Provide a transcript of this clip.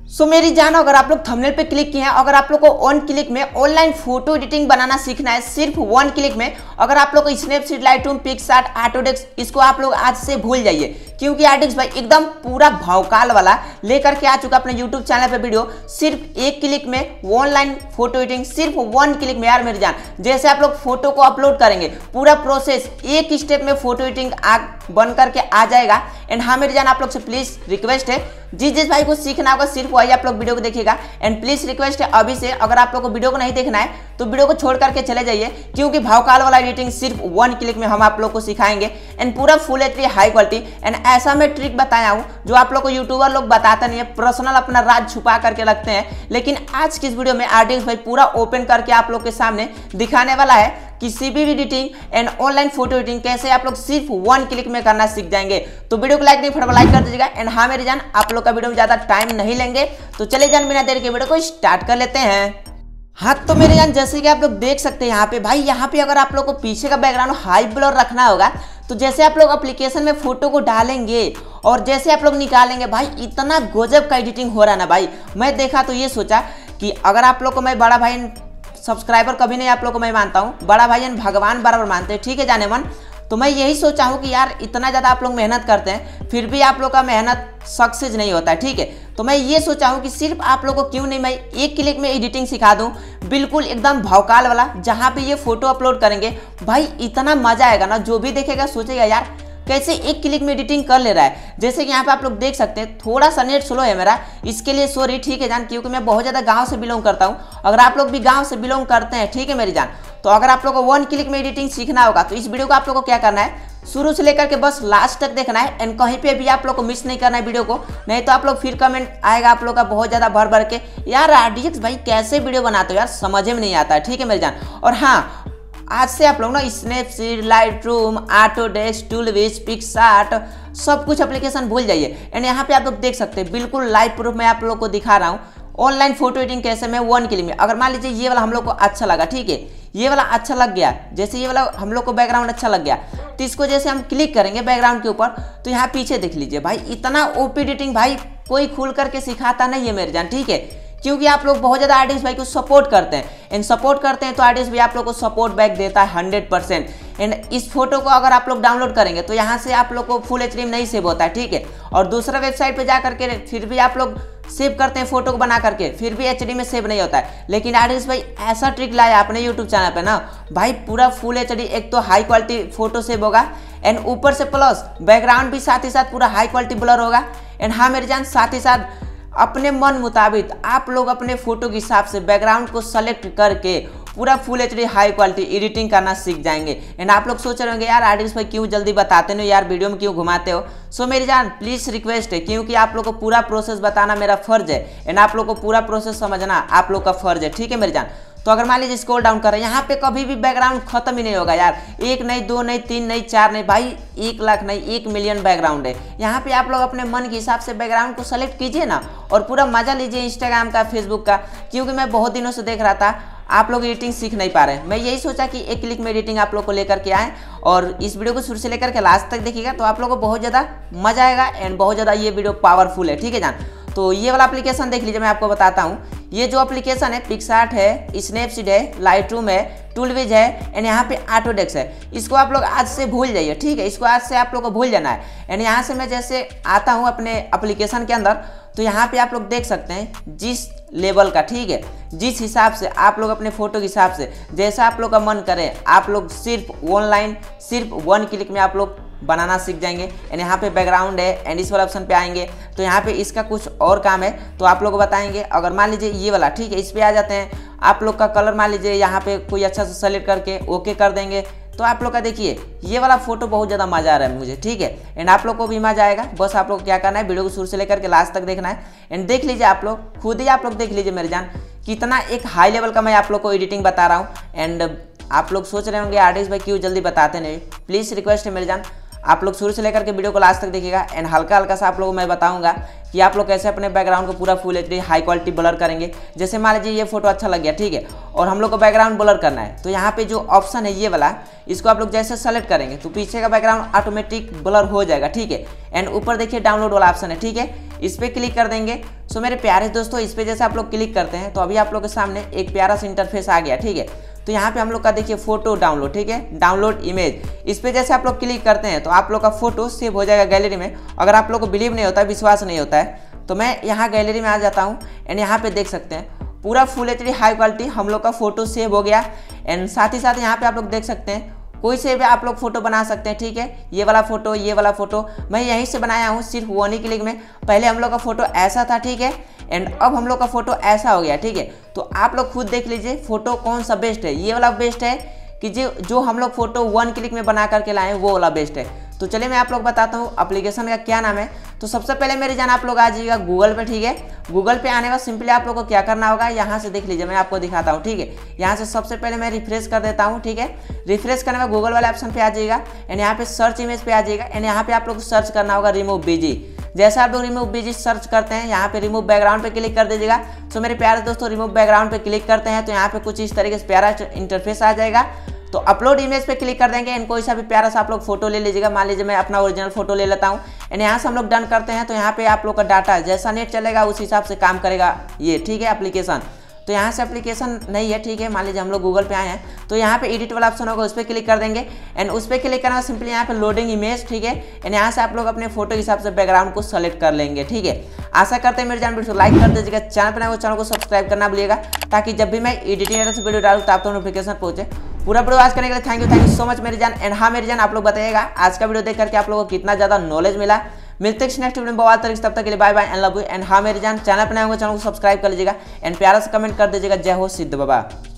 मेरी जान, अगर आप लोग थंबनेल पे क्लिक किए हैं, अगर आप लोग को वन क्लिक में ऑनलाइन फोटो एडिटिंग बनाना सीखना है, सिर्फ वन क्लिक में, अगर आप लोग को स्नैपसीड, लाइटरूम, पिक्सआर्ट, ऑटोडेस्क, इसको आप लोग आज से भूल जाइए, क्योंकि आर्टिस्ट भाई एकदम पूरा भौकाल वाला लेकर के आ चुका अपने यूट्यूब चैनल पे वीडियो। सिर्फ एक क्लिक में ऑनलाइन फोटो एडिटिंग, सिर्फ वन क्लिक में। यार मेरी जान, जैसे आप लोग फोटो को अपलोड करेंगे, पूरा प्रोसेस एक स्टेप में फोटो एडिटिंग बन करके आ जाएगा। एंड हाँ मेरी जान, आप लोग से प्लीज रिक्वेस्ट है, जिस भाई को सीखना होगा सिर्फ वही आप लोग वीडियो को देखिएगा। एंड प्लीज रिक्वेस्ट है अभी से, अगर आप लोग को वीडियो को नहीं देखना है तो वीडियो को छोड़ करके चले जाइए, क्योंकि भावकाल वाला एडिटिंग सिर्फ वन क्लिक में हम आप लोग को सिखाएंगे। एंड पूरा full HD high quality. And ऐसा मैं ट्रिक बताया हूँ जो आप लोग को यूट्यूबर लोग बताते नहीं है, पर्सनल अपना राज छुपा करके रखते हैं, लेकिन आज की इस वीडियो में आर्टिस्ट भाई पूरा ओपन करके आप लोग के सामने दिखाने वाला है कि CBV editing and online photo editing कैसे आप लोग सिर्फ वन क्लिक में करना सीख जाएंगे। तो वीडियो को लाइक नहीं, फटाफट लाइक कर दीजिएगा। एंड हाँ मेरी जान, आप लोग का वीडियो में ज्यादा टाइम नहीं लेंगे, तो चले जान बिना देर के वीडियो को स्टार्ट कर लेते हैं। हाँ तो मेरे जान, जैसे कि आप लोग देख सकते हैं यहाँ पे भाई, यहाँ पे अगर आप लोग को पीछे का बैकग्राउंड हाई ब्लर रखना होगा, तो जैसे आप लोग एप्लीकेशन में फोटो को डालेंगे और जैसे आप लोग निकालेंगे, भाई इतना गजब का एडिटिंग हो रहा है ना भाई। मैं देखा तो ये सोचा कि अगर आप लोग को मैं बड़ा भाई सब्सक्राइबर कभी नहीं आप लोग को मैं मानता हूँ, बड़ा भाई भगवान बराबर मानते हैं, ठीक है जाने मन। तो मैं यही सोचा हूँ कि यार इतना ज़्यादा आप लोग मेहनत करते हैं, फिर भी आप लोग का मेहनत सक्सेस नहीं होता है, ठीक है। तो मैं ये सोचा हूँ कि सिर्फ आप लोग को क्यों नहीं मैं एक क्लिक में एडिटिंग सिखा दूँ, बिल्कुल एकदम भौकाल वाला, जहाँ पे ये फोटो अपलोड करेंगे भाई इतना मजा आएगा ना, जो भी देखेगा सोचेगा यार कैसे एक क्लिक में एडिटिंग कर ले रहा है। जैसे कि यहाँ पे आप लोग देख सकते हैं, थोड़ा सा नेट स्लो है मेरा, इसके लिए सॉरी, ठीक है जान, क्योंकि मैं बहुत ज़्यादा गांव से बिलोंग करता हूँ। अगर आप लोग भी गांव से बिलोंग करते हैं, ठीक है मेरी जान, तो अगर आप लोग को वन क्लिक में एडिटिंग सीखना होगा तो इस वीडियो को आप लोग को क्या करना है, शुरू से लेकर के बस लास्ट तक देखना है। एंड कहीं पे भी आप लोग को मिस नहीं करना है वीडियो को, नहीं तो आप लोग फिर कमेंट आएगा आप लोग का बहुत ज़्यादा भर भर के, यार आरडीएक्स भाई कैसे वीडियो बनाते हो यार, समझ में नहीं आता है, ठीक है मेरी जान। और हाँ, आज से आप लोग ना Snapseed, Lightroom, Autodesk, ToolWiz, PicsArt सब कुछ एप्लीकेशन भूल जाइए। एंड यहाँ पे आप लोग देख सकते हैं, बिल्कुल लाइव प्रूफ मैं आप लोग को दिखा रहा हूँ ऑनलाइन फोटो एडिटिंग कैसे मैं वन क्लिक में। अगर मान लीजिए ये वाला हम लोग को अच्छा लगा, ठीक है, ये वाला अच्छा लग गया, जैसे ये वाला हम लोग को बैकग्राउंड अच्छा लग गया, तो इसको जैसे हम क्लिक करेंगे बैकग्राउंड के ऊपर, तो यहाँ पीछे देख लीजिए भाई इतना ओपी एडिटिंग भाई कोई खुल करके सिखाता नहीं है मेरे जान, ठीक है, क्योंकि आप लोग बहुत ज़्यादा आर्टिस्ट भाई को सपोर्ट करते हैं। एंड सपोर्ट करते हैं तो आर्टिस्ट भी आप लोग को सपोर्ट बैक देता है 100%। एंड इस फोटो को अगर आप लोग डाउनलोड करेंगे तो यहाँ से आप लोग को फुल एचडी में नहीं सेव होता है, ठीक है, और दूसरा वेबसाइट पे जा करके फिर भी आप लोग सेव करते हैं फोटो को बना करके, फिर भी एचडी में सेव नहीं होता है। लेकिन आर्टिस्ट भाई ऐसा ट्रिक लाया अपने यूट्यूब चैनल पे ना भाई, पूरा फुल एचडी, एक तो हाई क्वालिटी फोटो सेव होगा, एंड ऊपर से प्लस बैकग्राउंड भी साथ ही साथ पूरा हाई क्वालिटी ब्लर होगा। एंड हाँ मेरे जान, साथ ही साथ अपने मन मुताबिक आप लोग अपने फोटो के हिसाब से बैकग्राउंड को सेलेक्ट करके पूरा full HD high quality editing करना सीख जाएंगे। एंड आप लोग सोच रहे होंगे यार आर्टिस्ट भाई क्यों जल्दी बताते नहीं यार, वीडियो में क्यों घुमाते हो। सो मेरी जान प्लीज रिक्वेस्ट है, क्योंकि आप लोग को पूरा प्रोसेस बताना मेरा फर्ज है, एंड आप लोग को पूरा प्रोसेस समझना आप लोग का फर्ज है, ठीक है मेरी जान। तो अगर मान लीजिए स्क्रॉल डाउन कर रहे हैं, यहाँ पे कभी भी बैकग्राउंड खत्म ही नहीं होगा यार, एक नहीं, दो नहीं, तीन नहीं, चार नहीं, भाई 1 लाख नहीं, 1 मिलियन बैकग्राउंड है। यहाँ पे आप लोग अपने मन के हिसाब से बैकग्राउंड को सेलेक्ट कीजिए ना, और पूरा मजा लीजिए इंस्टाग्राम का, फेसबुक का, क्योंकि मैं बहुत दिनों से देख रहा था आप लोग एडिटिंग सीख नहीं पा रहे हैं। मैं यही सोचा कि एक क्लिक में एडिटिंग आप लोग को लेकर के आए, और इस वीडियो को शुरू से लेकर के लास्ट तक देखिएगा तो आप लोग को बहुत ज़्यादा मजा आएगा, एंड बहुत ज़्यादा ये वीडियो पावरफुल है, ठीक है जान। तो ये वाला एप्लीकेशन देख लीजिए, मैं आपको बताता हूँ। ये जो एप्लीकेशन है, पिक्सआर्ट है, स्नैपसीड है, लाइटरूम है, टूलविज है, एंड यहाँ पे ऑटोडेस्क है। इसको आप लोग आज से भूल जाइए, ठीक है, इसको आज से आप लोग को भूल जाना है। एंड यहाँ से मैं जैसे आता हूँ अपने एप्लीकेशन के अंदर, तो यहाँ पे आप लोग देख सकते हैं जिस लेवल का, ठीक है, जिस हिसाब से आप लोग अपने फोटो के हिसाब से जैसा आप लोग का मन करे, आप लोग सिर्फ ऑनलाइन सिर्फ वन क्लिक में आप लोग बनाना सीख जाएंगे। एंड यहाँ पे बैकग्राउंड है, एंड इस वाला ऑप्शन पे आएंगे तो यहाँ पे इसका कुछ और काम है तो आप लोग को बताएंगे। अगर मान लीजिए ये वाला, ठीक है, इस पे आ जाते हैं, आप लोग का कलर मान लीजिए यहाँ पे कोई अच्छा सा सेलेक्ट करके ओके कर देंगे, तो आप लोग का देखिए ये वाला फोटो बहुत ज़्यादा मजा आ रहा है मुझे, ठीक है, एंड आप लोग को भी मजा आएगा। बस आप लोग क्या करना है, वीडियो को शुरू से लेकर के लास्ट तक देखना है। एंड देख लीजिए आप लोग खुद ही, आप लोग देख लीजिए मेरे जान, कितना एक हाई लेवल का मैं आप लोग को एडिटिंग बता रहा हूँ। एंड आप लोग सोच रहे होंगे आर्टिस्ट भाई क्यों जल्दी बताते नहीं, प्लीज़ रिक्वेस्ट है मेरे जान, आप लोग शुरू से लेकर के वीडियो को लास्ट तक देखिएगा। एंड हल्का हल्का सा आप लोगों को मैं बताऊंगा कि आप लोग कैसे अपने बैकग्राउंड को पूरा full HD high quality blur करेंगे। जैसे मान लीजिए ये फोटो अच्छा लग गया, ठीक है, और हम लोग को बैकग्राउंड ब्लर करना है, तो यहाँ पे जो ऑप्शन है ये वाला, इसको आप लोग जैसे सेलेक्ट करेंगे तो पीछे का बैकग्राउंड ऑटोमेटिक ब्लर हो जाएगा, ठीक है। एंड ऊपर देखिए डाउनलोड वाला ऑप्शन है, ठीक है, इस पर क्लिक कर देंगे। सो मेरे प्यारे दोस्तों, इस पर जैसे आप लोग क्लिक करते हैं तो अभी आप लोग के सामने एक प्यारा सा इंटरफेस आ गया, ठीक है। तो यहाँ पे हम लोग का देखिए फोटो डाउनलोड, ठीक है, डाउनलोड इमेज, इस पे जैसे आप लोग क्लिक करते हैं तो आप लोग का फोटो सेव हो जाएगा गैलरी में। अगर आप लोग को बिलीव नहीं होता है, विश्वास नहीं होता है, तो मैं यहाँ गैलरी में आ जाता हूँ एंड यहाँ पे देख सकते हैं पूरा फुल एचडी हाई क्वालिटी हम लोग का फोटो सेव हो गया। एंड साथ ही साथ यहाँ पे आप लोग देख सकते हैं कोई से भी आप लोग फोटो बना सकते हैं, ठीक है। ये वाला फोटो, ये वाला फोटो मैं यहीं से बनाया हूँ सिर्फ वन ही क्लिक में। पहले हम लोग का फोटो ऐसा था, ठीक है, एंड अब हम लोग का फोटो ऐसा हो गया, ठीक है। तो आप लोग खुद देख लीजिए फोटो कौन सा बेस्ट है। ये वाला बेस्ट है कि जो हम लोग फोटो वन क्लिक में बना करके लाए वो वाला बेस्ट है। तो चलिए मैं आप लोग बताता हूँ एप्लीकेशन का क्या नाम है। तो सबसे पहले मेरे जान आप लोग आ जाइएगा गूगल पे, ठीक है। गूगल पे आने का सिंपली आप लोग को क्या करना होगा, यहाँ से देख लीजिए, मैं आपको दिखाता हूँ, ठीक है। यहाँ से सबसे पहले मैं रिफ्रेश कर देता हूँ, ठीक है। रिफ्रेश करने में गूगल वाले ऑप्शन पे आ जाइएगा एंड यहाँ पे सर्च इमेज पे आ जाइएगा एंड यहाँ पे आप लोग को सर्च करना होगा रिमूव बीजी। जैसा आप लोग रिमूव बीजी सर्च करते हैं, यहाँ पे रिमूव बैकग्राउंड पे क्लिक कर दीजिएगा। सो मेरे प्यारे दोस्तों, रिमूव बैकग्राउंड पे क्लिक करते हैं तो यहाँ पे कुछ इस तरीके से प्यारा इंटरफेस आ जाएगा। तो अपलोड इमेज पे क्लिक कर देंगे एंड कोई सा भी प्यारा सा आप लोग फोटो ले लीजिएगा। मान लीजिए मैं अपना ओरिजिनल फोटो ले लेता हूँ एंड यहाँ से हम लोग डन करते हैं। तो यहाँ पे आप लोग का डाटा जैसा नेट चलेगा उस हिसाब से काम करेगा ये, ठीक है, एप्लीकेशन। तो यहाँ से एप्लीकेशन नहीं है, ठीक है, मान लीजिए हम लोग गूगल पे आए हैं तो यहाँ पे एडिट वाला ऑप्शन होगा, उस पर क्लिक कर देंगे एंड उस पर क्लिक करना सिंपली यहाँ पे लोडिंग इमेज, ठीक है। एंड यहाँ से आप लोग अपने फोटो के हिसाब से बैकग्राउंड को सेलेक्ट कर लेंगे, ठीक है। आशा करते हैं मेरे चैनल वीडियो को लाइक कर दीजिएगा, चैनल पर नए हो चैनल को सब्सक्राइब करना भूलिएगा ताकि जब भी मैं एडिटिंग से वीडियो डालूँ तो आप तो नोटिफिकेशन पहुंचे। पूरा वीडियो आज करने के लिए थैंक यू सो मच मेरी जान। एंड हाँ मेरी जान, आप लोग बताइएगा आज का वीडियो देख करके आप लोगों को कितना ज़्यादा नॉलेज मिला। मिलते हैं नेक्स्ट वीडियो में बहुत तरीके, तब तक के लिए bye bye and love you. And हाँ मेरी जान, चैनल पर नए होंगे चैनल को सब्सक्राइब कर लीजिएगा एंड प्यारा से कमेंट कर दीजिएगा। जय हो सिद्ध बाबा।